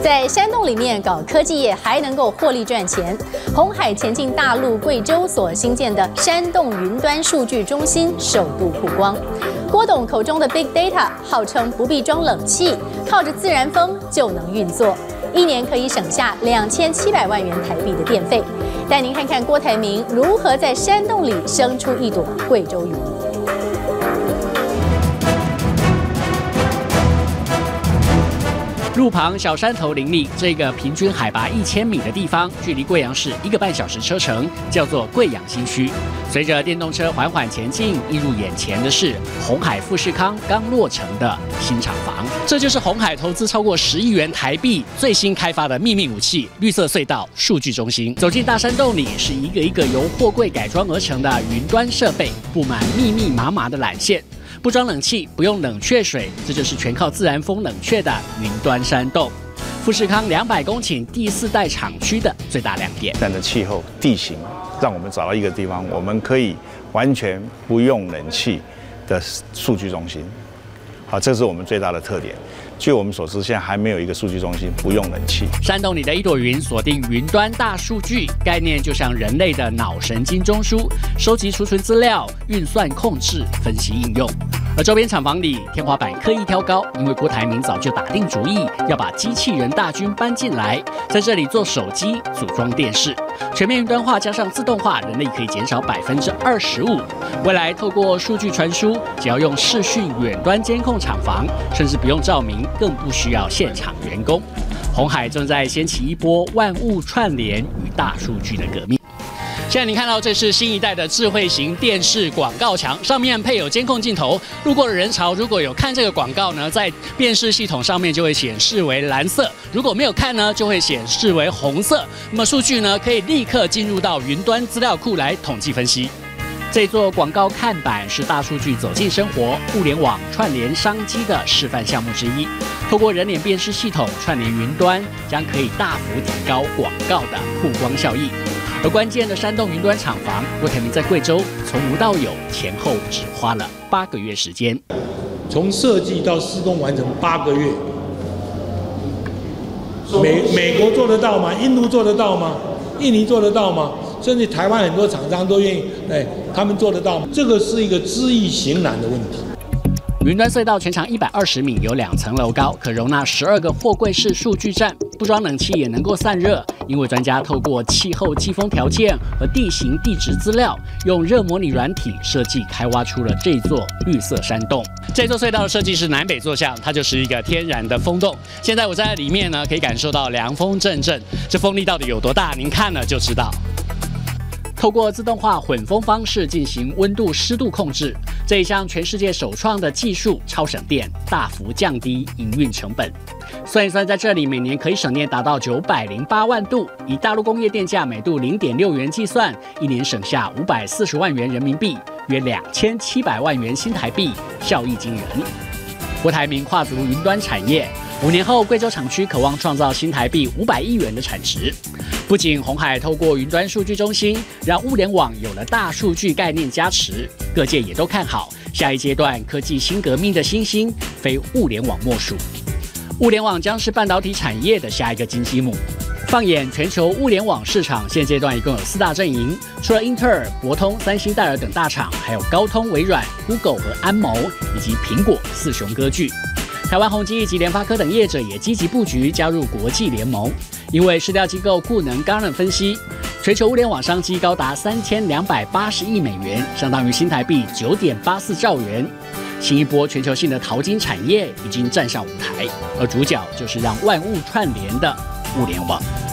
在山洞里面搞科技业还能够获利赚钱。鸿海前进大陆贵州所新建的山洞云端数据中心首度曝光。郭董口中的 Big Data 号称不必装冷气，靠着自然风就能运作，1年可以省下2700万元台币的电费。带您看看郭台铭如何在山洞里生出一朵贵州云。 路旁小山头林立，这个平均海拔1000米的地方，距离贵阳市1个半小时车程，叫做贵阳新区。随着电动车缓缓前进，映入眼前的是鸿海富士康刚落成的新厂房。这就是鸿海投资超过10亿元台币最新开发的秘密武器——绿色隧道数据中心。走进大山洞里，是一个一个由货柜改装而成的云端设备，布满密密麻麻的缆线。 不装冷气，不用冷却水，这就是全靠自然风冷却的云端山洞。富士康200公顷第4代厂区的最大亮点。 但的气候、地形，让我们找到一个地方，我们可以完全不用冷气的数据中心。好，这是我们最大的特点。据我们所知，现在还没有一个数据中心不用冷气。 山洞里的一朵云锁定云端大数据概念，就像人类的脑神经中枢，收集、储存资料、运算、控制、分析、应用。而周边厂房里天花板刻意挑高，因为郭台铭早就打定主意要把机器人大军搬进来，在这里做手机、组装电视。全面云端化加上自动化，人力可以减少25%。未来透过数据传输，只要用视讯远端监控厂房，甚至不用照明，更不需要现场员工。鸿海正在掀起一波万物串联与大数据的革命。 现在你看到这是新一代的智慧型电视广告墙，上面配有监控镜头。路过的人潮如果有看这个广告呢，在辨识系统上面就会显示为蓝色；如果没有看呢，就会显示为红色。那么数据呢，可以立刻进入到云端资料库来统计分析。这座广告看板是大数据走进生活、物联网串联商机的示范项目之一。透过人脸辨识系统串联云端，将可以大幅提高广告的曝光效益。 而关键的山洞云端厂房，郭台铭在贵州从无到有，前后只花了8个月时间。 从设计到施工完成8个月，美国做得到吗？印度做得到吗？印尼做得到吗？甚至台湾很多厂商都愿意，他们做得到吗？这个是一个知易行难的问题。 云端隧道全长120米，有2层楼高，可容纳12个货柜式数据站，不装冷气也能够散热。因为专家透过气候、季风条件和地形地质资料，用热模拟软体设计开挖出了这座绿色山洞。这座隧道的设计是南北坐向，它就是一个天然的风洞。现在我在里面呢，可以感受到凉风阵阵，这风力到底有多大？您看了就知道。 透过自动化混风方式进行温度、湿度控制，这一项全世界首创的技术，超省电，大幅降低营运成本。算一算，在这里每年可以省电达到908万度，以大陆工业电价每度0.6元计算，1年省下540万元人民币，约2700万元新台币，效益惊人。郭台铭跨足云端产业。 5年后，贵州厂区渴望创造新台币500亿元的产值。不仅鸿海透过云端数据中心，让物联网有了大数据概念加持，各界也都看好下一阶段科技新革命的新兴，非物联网莫属。物联网将是半导体产业的下一个金鸡母。放眼全球物联网市场，现阶段一共有4大阵营，除了英特尔、博通、三星、戴尔等大厂，还有高通、微软、Google 和安谋，以及苹果4雄割据。 台湾宏基以及联发科等业者也积极布局加入国际联盟，因为市调机构库能刚人分析，全球物联网商机高达3280亿美元，相当于新台币9.84兆元。新一波全球性的淘金产业已经站上舞台，而主角就是让万物串联的物联网。